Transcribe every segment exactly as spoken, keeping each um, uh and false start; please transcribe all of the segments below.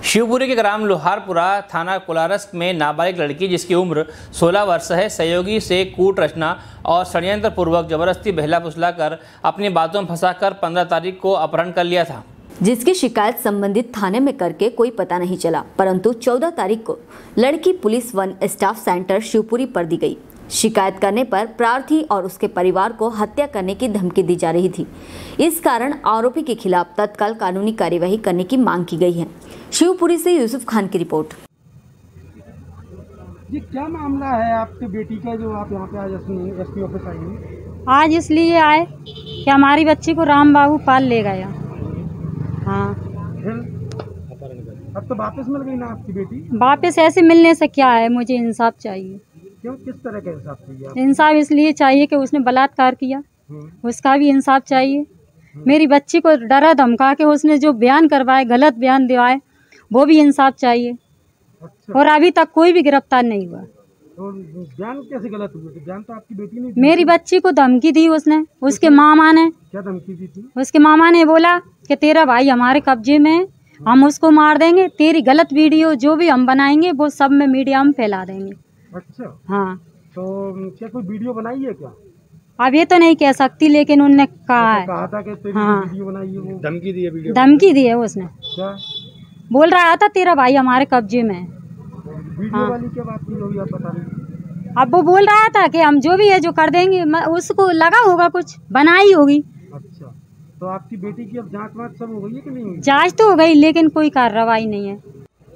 शिवपुरी के ग्राम लोहारपुरा थाना कोलारस में नाबालिग लड़की जिसकी उम्र सोलह वर्ष है सहयोगी से कूट रचना और षड्यंत्र पूर्वक जबरदस्ती बहला फुसला कर अपनी बातों में फंसाकर पंद्रह तारीख को अपहरण कर लिया था, जिसकी शिकायत संबंधित थाने में करके कोई पता नहीं चला। परंतु चौदह तारीख को लड़की police one stop centre Shivpuri पर दी गई। शिकायत करने पर प्रार्थी और उसके परिवार को हत्या करने की धमकी दी जा रही थी। इस कारण आरोपी के खिलाफ तत्काल कानूनी कार्यवाही करने की मांग की गई है। शिवपुरी से यूसुफ खान की रिपोर्ट। ये क्या मामला है आपके बेटी का जो आप यहाँ पे आज एसपी ऑफिस आई हैं? आज इसलिए आए कि हमारी बच्ची को राम बाबू पाल ले गया। हाँ, अब तो वापस मिल गई ना आपकी बेटी? वापस ऐसे मिलने से क्या है, मुझे इंसाफ चाहिए। क्यों, किस तरह का इंसाफ चाहिए? इंसाफ इसलिए चाहिए कि उसने बलात्कार किया, उसका भी इंसाफ चाहिए। मेरी बच्ची को डरा धमका के उसने जो बयान करवाए, गलत बयान दिवाए, वो भी इंसाफ चाहिए। अच्छा। और अभी तक कोई भी गिरफ्तार नहीं हुआ। तो बयान कैसे गलत हुए? बयान तो आपकी बेटी ने मेरी बच्ची को धमकी दी उसने, उसके मामा ने। क्या धमकी दी थी? उसके मामा ने बोला कि तेरा भाई हमारे कब्जे में, हम उसको मार देंगे, तेरी गलत वीडियो जो भी हम बनाएंगे वो सब में मीडिया में फैला देंगे। अच्छा। हाँ, तो क्या कोई वीडियो बनाई है क्या? अब ये तो नहीं कह सकती, लेकिन उनने कहा है। कहा था कि तेरी हाँ, वीडियो बनाई है, वो धमकी दी है। वीडियो धमकी दी है उसने। क्या बोल रहा था तेरा भाई हमारे कब्जे में। वीडियो हाँ। वाली क्या बात की होगी आप बता रहे? अब वो बोल रहा था कि हम जो भी है जो कर देंगे, उसको लगा होगा कुछ बनाई होगी। अच्छा, तो आपकी बेटी की अब जांच वाँच सब हो गई है कि नहीं? जांच तो हो गई, लेकिन कोई कार्रवाई नहीं है।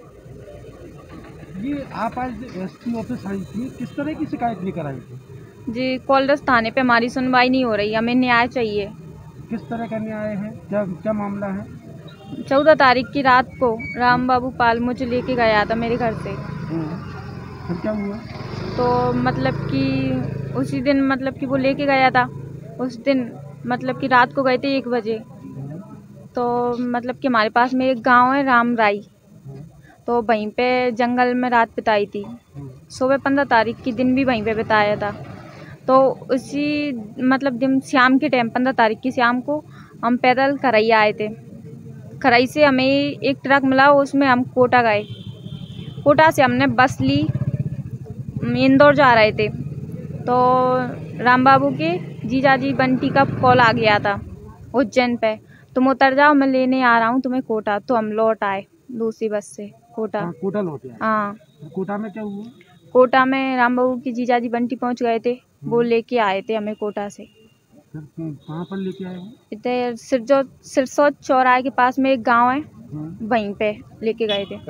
ये आप आज एसपी ऑफिस आई थी, किस तरह की शिकायत लेकर आई थी? जी, कोलारस थाने पे हमारी सुनवाई नहीं हो रही, हमें न्याय चाहिए। किस तरह का न्याय है? क्या क्या मामला है? चौदह तारीख की रात को राम बाबू पाल मुझे लेके गया था मेरे घर से। फिर क्या हुआ? तो मतलब कि उसी दिन मतलब कि वो लेके गया था, उस दिन मतलब कि रात को गए थे एक बजे। तो मतलब कि हमारे पास में एक गांव है राम राई, तो वहीं पे जंगल में रात बिताई थी। सुबह पंद्रह तारीख की दिन भी वहीं पे बिताया था। तो उसी मतलब दिन शाम के टाइम पंद्रह तारीख की शाम को हम पैदल करई आए थे। करई से हमें एक ट्रक मिला, उसमें हम कोटा गए। कोटा से हमने बस ली, इंदौर जा रहे थे। तो राम बाबू के जीजाजी बंटी का कॉल आ गया था उज्जैन पे, तुम उतर जाओ, मैं लेने आ रहा हूँ तुम्हें कोटा। तो हम लौट आए दूसरी बस से कोटा। हाँ, कोटा लौटे। हाँ, कोटा में क्या हुआ? कोटा में राम बाबू की जीजाजी बंटी पहुँच गए थे, वो लेके आए थे हमें कोटा से। कहाँ पर लेके आए? इधर सिरजो सिरसौत चौराहे के पास में एक गांव है, वहीं पे लेके गए थे।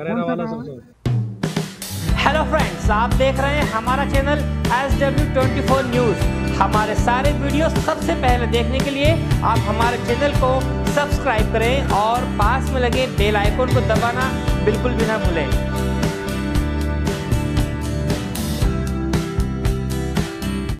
हेलो फ्रेंड्स, आप देख रहे हैं हमारा channel S W twenty four news. हमारे सारे वीडियो सबसे पहले देखने के लिए आप हमारे चैनल को सब्सक्राइब करें और पास में लगे बेल आइकन को दबाना बिल्कुल भी ना भूलें।